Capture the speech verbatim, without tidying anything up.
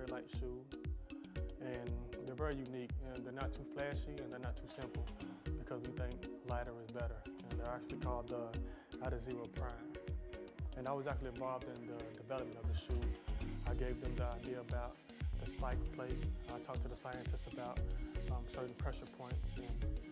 light shoe. And they're very unique, and they're not too flashy and they're not too simple because we think lighter is better. And they're actually called the Adizero Prime. And I was actually involved in the development of the shoe. I gave them the idea about the spike plate. I talked to the scientists about um, certain pressure points. And